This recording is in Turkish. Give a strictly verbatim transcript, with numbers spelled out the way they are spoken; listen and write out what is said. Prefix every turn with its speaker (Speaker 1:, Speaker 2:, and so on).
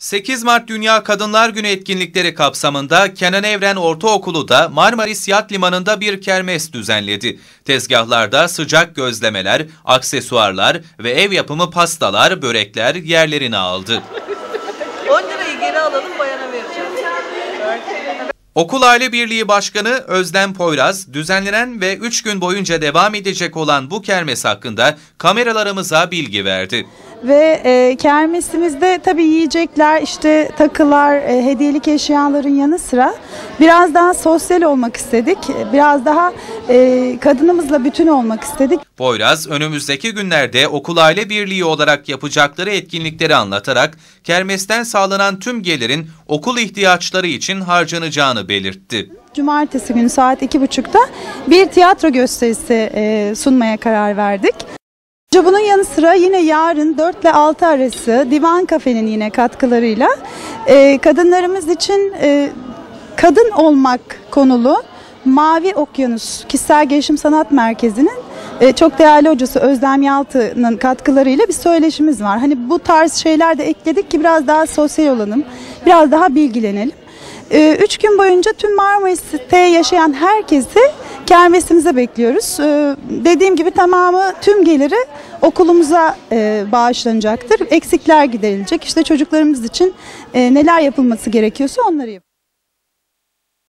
Speaker 1: sekiz Mart Dünya Kadınlar Günü etkinlikleri kapsamında Kenan Evren Ortaokulu da Marmaris Yat Limanı'nda bir kermes düzenledi. Tezgahlarda sıcak gözlemeler, aksesuarlar ve ev yapımı pastalar, börekler yerlerini aldı.
Speaker 2: on lirayı geri alalım, bayana vereceğiz.
Speaker 1: Okul Aile Birliği Başkanı Özlem Poyraz, düzenlenen ve üç gün boyunca devam edecek olan bu kermes hakkında kameralarımıza bilgi verdi.
Speaker 3: Ve e, kermesimizde tabii yiyecekler, işte takılar, e, hediyelik eşyaların yanı sıra biraz daha sosyal olmak istedik. Biraz daha e, kadınımızla bütün olmak istedik.
Speaker 1: Poyraz, önümüzdeki günlerde Okul Aile Birliği olarak yapacakları etkinlikleri anlatarak kermesten sağlanan tüm gelirin okul ihtiyaçları için harcanacağını belirtti.
Speaker 3: Cumartesi günü saat iki buçukta bir tiyatro gösterisi e, sunmaya karar verdik. Bunun yanı sıra yine yarın dört ile altı arası Divan Kafe'nin yine katkılarıyla e, kadınlarımız için e, kadın olmak konulu Mavi Okyanus Kişisel Gelişim Sanat Merkezi'nin e, çok değerli hocası Özlem Yaltı'nın katkılarıyla bir söyleşimiz var. Hani bu tarz şeyler de ekledik ki biraz daha sosyal olalım, biraz daha bilgilenelim. E, üç gün boyunca tüm Marmaris'te yaşayan herkesi kermesimize bekliyoruz. Ee, dediğim gibi tamamı, tüm geliri okulumuza e, bağışlanacaktır. Eksikler giderilecek. İşte çocuklarımız için e, neler yapılması gerekiyorsa onları yapıyoruz.